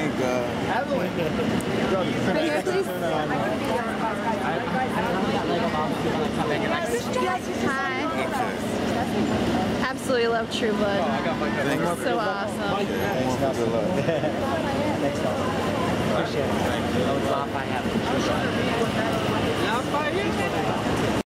Thank God. Right here, please. Hi. Absolutely love True Blood. So awesome. Good luck. Next time. Appreciate it. Thank you. I have.